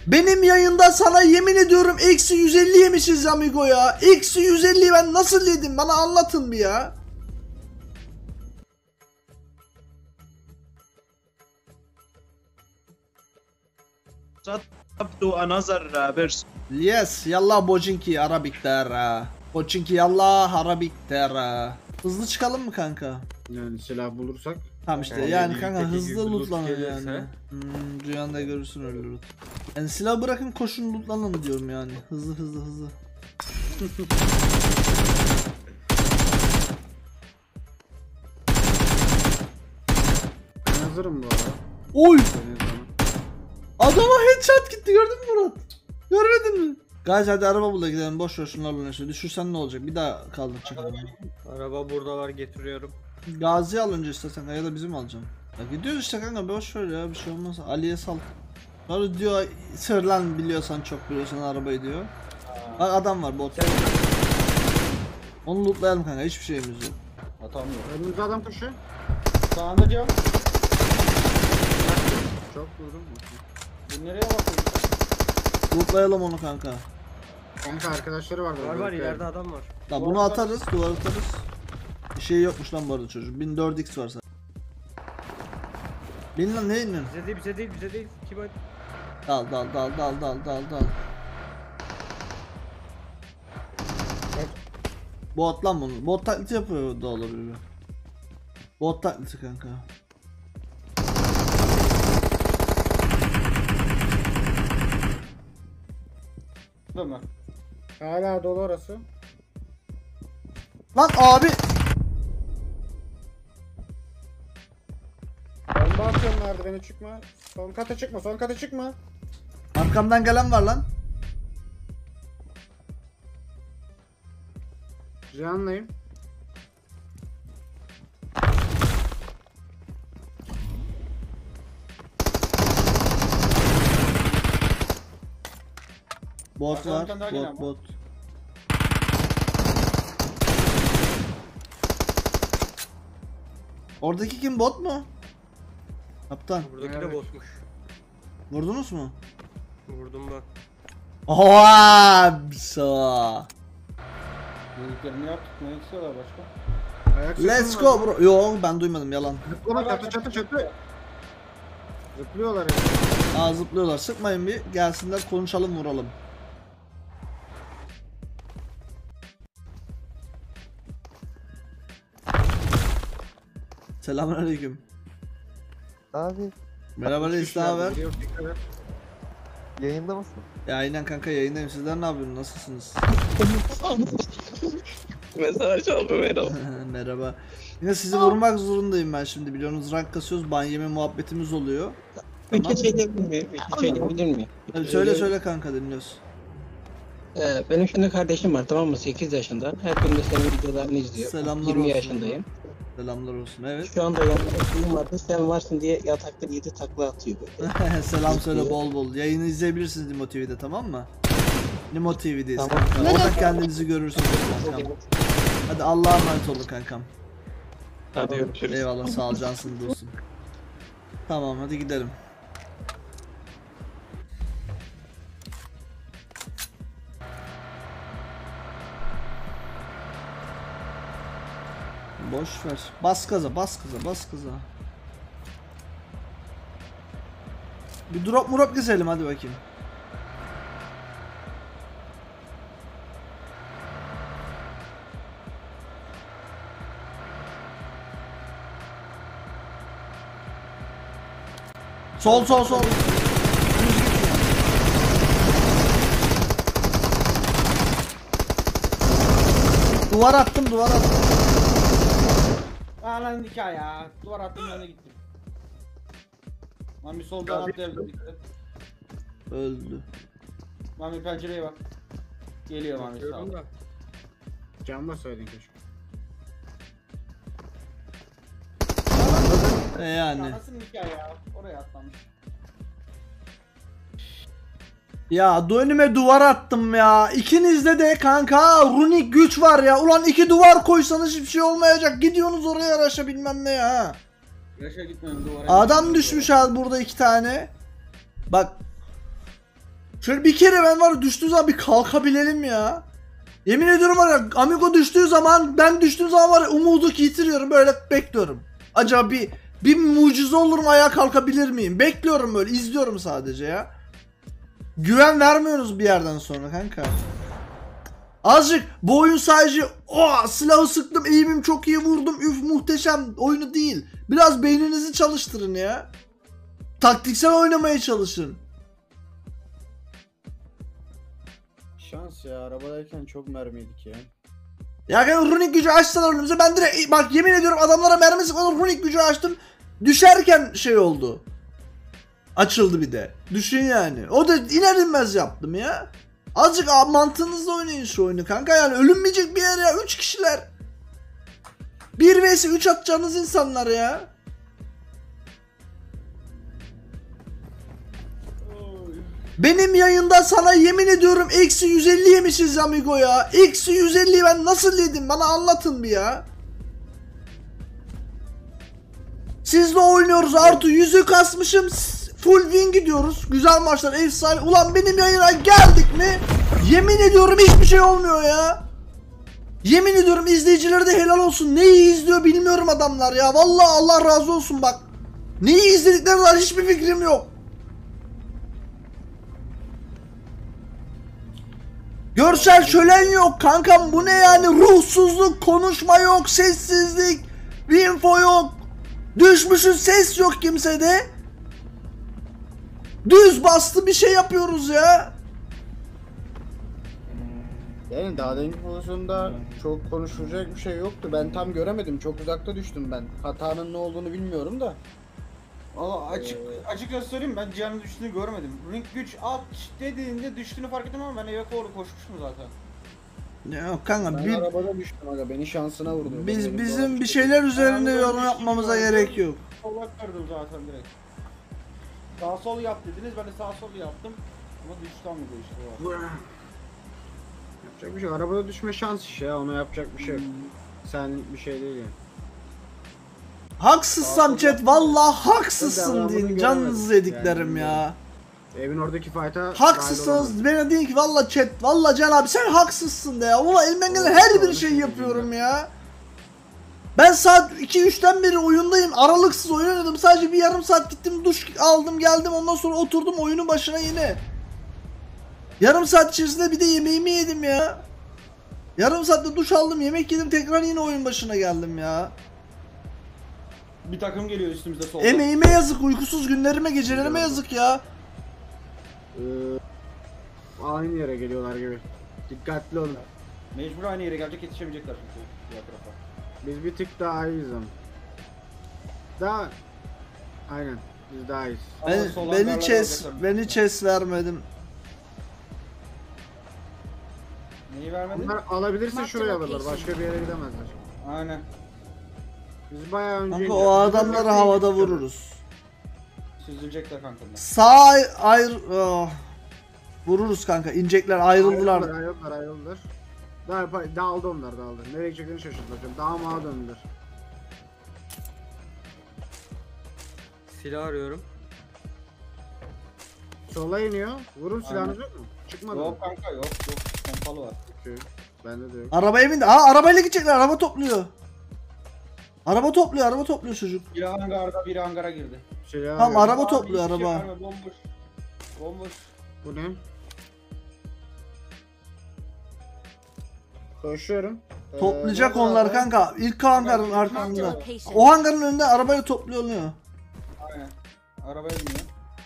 Benim yayında sana yemin ediyorum eksi 150 yemişiz amigo ya. Eksi 150 ben nasıl yedim? Bana anlatın bir ya. Up to another person. Yes, yallah Bojinki Arabik der. Bojinki yallah Arabik der. Hızlı çıkalım mı kanka? Yani silah bulursak. Tamam işte yani kanka hızlı lootlanın yani. Rüyanda görürsün öyle loot. Yani silah bırakın koşun lootlanın diyorum yani. Hızlı. Ben hazırım bu arada. Oy! Senin zaman. Adama headshot gitti gördün mü Murat? Görmedin mi? Guys hadi araba bul da gidelim boş ver şunlarla uğraşıyor. Düşürsen ne olacak? Bir daha kaldıracak adamı. Araba burada var, getiriyorum. Gazi al önce istersen ya da bizim alacaksın. Ya gidiyoruz işte kanka boş ver ya bir şey olmaz. Ali'ye sal. Sonra diyor sırlan biliyorsan çok biliyorsan arabayı diyor. Bak adam var bot. Onu lootlayalım kanka hiçbir şeyimiz yok. Atamıyorum. Önümüzde adam koşuyor. Sağında cam. Çok vurdum. Bu nereye bakıyorsun? Lootlayalım onu kanka. Kanka arkadaşları var. Var ileride adam var. Ya bunu atarız duvar atarız. Bir şey yokmuş lan bu arada çocuğun. 1004x var sadece. Bin lan ne inin? Bize değil. Kim ay? Dal. Bot lan bunu. Bot taklidi yapıyor da olabilir. Bot taklidi kanka. Değil mi? Hala dolu orası. Lan abi. Bomba atıyorum merdivene çıkma. Son kata çıkma. Arkamdan gelen var lan. Cihan'layım. Bot Arkadan var. bir tane daha gelen var. Bot. Oradaki kim bot mu? Kaptan. Buradaki Evet. de botmuş. Vurdunuz mu? Vurdum ben. Oha! So. Dediklerini yaptık. Ne istiyorlar başka? Ayak sesi Let's mi go var? bro. Yo ben duymadım yalan. Zıplama çatı. Zıplıyorlar ya. Aa zıplıyorlar. Sıkmayın bir. Gelsinler konuşalım vuralım. Selamünaleyküm. Abi Merhaba reis ne haber? Gidiyor, dikkat et. yayında mısın? Ya aynen kanka yayındayım. Sizler ne yapıyorsunuz? Nasılsınız? Mesaj aldı merhaba. Merhaba. Yine sizi vurmak zorundayım ben şimdi. Biliyorsunuz rank kasıyoruz. Ban yeme muhabbetimiz oluyor. Tamam. Bir şey diyebilir miyim? Hadi söyle kanka dinliyoruz. Benim şimdi kardeşim var, tamam mı? 8 yaşında. Her gün de senin videolarını izliyor. Selamlar 20 olsun. yaşındayım. Selamlar olsun. Evet. Şu anda yanımda vardı. Sen varsın diye yatakta 7 takla atıyor böyle. Selam söyle bol bol. Yayını izleyebilirsiniz Nimo TV'de tamam mı? Nimo TV'deyiz Tamam. kanka. Oradan kendinizi görürsünüz kankam. Hadi Allah'a emanet olun kankam. Hadi görüşürüz. Eyvallah sağ ol cansın dostum. Tamam hadi gidelim. Boş ver. Bas gaza. Bir drop gezelim hadi bakayım. Sol. Duvar attım. Aa lan nikah ya. Duvar attım ben de gittim. Mami soldan atlayabilir. Öldü. Mami pencereye bak. Geliyor Mami sağ ol. Can basaydın keşke. Yani. Nasıl nikah ya? Oraya atlamış. Ya önüme duvar attım ya. İkinizde de kanka runik güç var ya. Ulan 2 duvar koysanız hiçbir şey olmayacak. Gidiyorsunuz oraya araşa bilmem ne ya. Yaşa gitmem duvara. Adam düşmüş abi burada 2 tane. Bak. Şöyle bir kere ben var ya, düştüğü zaman bir kalkabilelim ya. Yemin ediyorum var ya, Amigo düştüğü zaman, ben düştüğüm zaman var ya, umudu yitiriyorum, böyle bekliyorum. Acaba bir mucize olur mu, ayağa kalkabilir miyim? Bekliyorum, böyle izliyorum sadece ya. Güven vermiyoruz bir yerden sonra kanka. Azıcık bu oyun sadece silahı sıktım, eğimim çok iyi, vurdum, üf muhteşem oyunu değil. Biraz beyninizi çalıştırın ya. Taktiksel oynamaya çalışın. Şans ya, arabadayken çok mermiydik ya. Ya yani runik gücü açsalar önümüze, ben direkt bak yemin ediyorum adamlara mermi sıkmadan runik gücü açtım. Düşerken şey oldu. Açıldı bir de. Düşün yani. O da iner inmez yaptım ya. Azıcık mantığınızla oynayın şu oyunu kanka, yani ölünmeyecek bir yer ya, 3 kişiler. 1 vs 3 atacağınız insanlar ya. Benim yayında sana yemin ediyorum eksi 150 yemişiz amigo ya. Eksi 150'yi ben nasıl yedim, bana anlatın bir ya. Sizle oynuyoruz, artı yüzü kasmışım, full win gidiyoruz. Güzel maçlar, efsane. Ulan benim yayına geldik mi, yemin ediyorum hiçbir şey olmuyor ya. Yemin ediyorum izleyicilere de helal olsun. Neyi izliyor bilmiyorum adamlar ya. Vallahi Allah razı olsun bak. Neyi izledikleri var hiçbir fikrim yok. Görsel şölen yok kankam, bu ne yani, ruhsuzluk, konuşma yok, sessizlik, info yok. Düşmüşüz, ses yok kimsede. Düz bastı bir şey yapıyoruz ya. Yani daha deminki pozisyonda çok konuşulacak bir şey yoktu. Ben tam göremedim. Çok uzakta düştüm ben. Hatanın ne olduğunu bilmiyorum da. Valla açıkça söyleyeyim, ben Cihan'ın düştüğünü görmedim. Ring güç at dediğinde düştüğünü fark ettim ama ben eve doğru koşmuştum zaten. Yok kanka, Ben arabada düştüm aga. Beni şansına vurdu. bizim bir şeyler üzerinde yorum yapmamıza gerek yok. Sola kırdım zaten direkt. Sağ sol yap dediniz, ben de sağ sol yaptım. Ama düştü amigo işte o. Yapacak bir şey yok. Arabada düşme şans işi ya. Ona yapacak bir şey yok. Sen bir şey değil yani. Haksızsam chat, vallahi haksızsın Ben deyin, bunu canınızı göremedim. yediklerim Yani ya. Evin oradaki fight'a Haksızsınız, bana deyin ki valla chat, valla Can abi sen haksızsın de ya. Ulan elimden gelen her bir şey yapıyorum ya. Ben saat 2-3'ten beri oyundayım, aralıksız oyun oynadım. Sadece bir yarım saat gittim, duş aldım geldim, ondan sonra oturdum oyunun başına yine. Yarım saat içerisinde bir de yemeğimi yedim ya. Yarım saatte duş aldım, yemek yedim, tekrar yine oyun başına geldim ya. Bir takım geliyor üstümüzde solda. Emeğime yazık, uykusuz günlerime, gecelerime yazık ya. Aynı yere geliyorlar gibi. Dikkatli olun. Mecbur aynı yere gelecek, yetişemeyecekler çünkü diğer tarafa. Biz bir tık daha iyiyiz ama. Daha... Aynen. Biz daha iyiyiz. Ama sol hangarlar Beni chess vermedim. Neyi vermedin? Onlar alabilirse Marked şuraya alırlar. location. Başka bir yere gidemezler. Aynen. Biz bayağı önce... Kanka o adamları havada vururuz. Süzülecekler kanka. Sağ vururuz kanka. İnecekler, ayrıldılar. Ayrıldılar. Dağıldı onlar, dağıldı. Nereye gideceklerini şaşırdılar. Daha mağa döndüler. Silah arıyorum. Sola iniyor. Vurun, Aynen. silahınız yok mu? Çıkmadı Yok mı? kanka yok. Pompalı var. Okey. Bende de yok. Arabaya bindi. Arabayla gidecekler. Araba topluyor. Araba topluyor çocuk. Biri hangarda, biri hangara girdi. Silah Tamam, yok. araba topluyor, hiçbir şey araba. verme, bomboş. Bomboş. Bu ne? Koşuyorum. Toplayacak nerede onlar araba? kanka. İlk hangarın Marked a arkasında. location. O hangarın önünde arabayla topluyor. Aynen. Arabaya biniyor.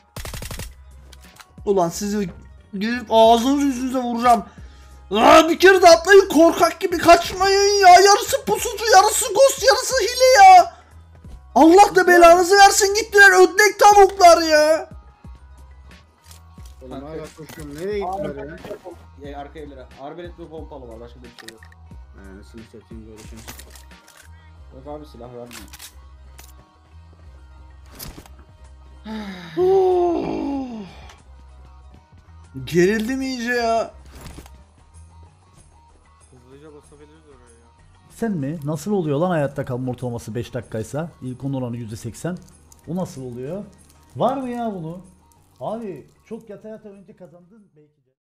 Ulan sizi gelip ağzınızı yüzünüze vuracağım. Bir kere de atlayın, korkak gibi kaçmayın ya. Yarısı pusucu, yarısı ghost, yarısı hile ya. Allah da belanızı versin, gittiler ödlek tavuklar ya. Oğlum hala koşuyorum. Nereye gittiler ya? Arka evlere. Arbelet ve pompalı var. Başka bir şey yok. Anasını satayım böyle şey. Yok abi, silah vermiyor. Gerildim iyice ya. Hızlıca basabiliriz oraya ya. Sen mi? Nasıl oluyor lan hayatta kalma ortalaması 5 dakikaysa? İlk onun oranı %80. O nasıl oluyor? Var mı ya bunu? Abi çok yata yata önce kazandın belki de.